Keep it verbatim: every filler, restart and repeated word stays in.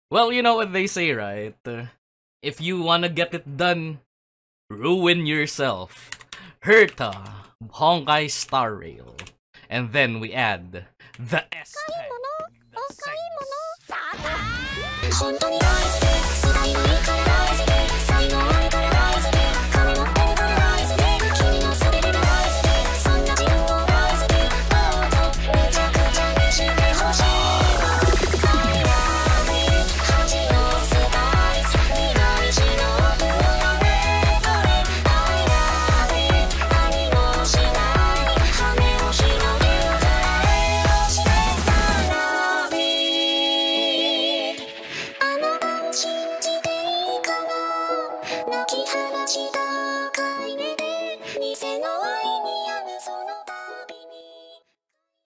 Well, you know what they say, right? Uh, if you wanna get it done, ruin yourself. Herta, Honkai Star Rail. And then we add the S tag. The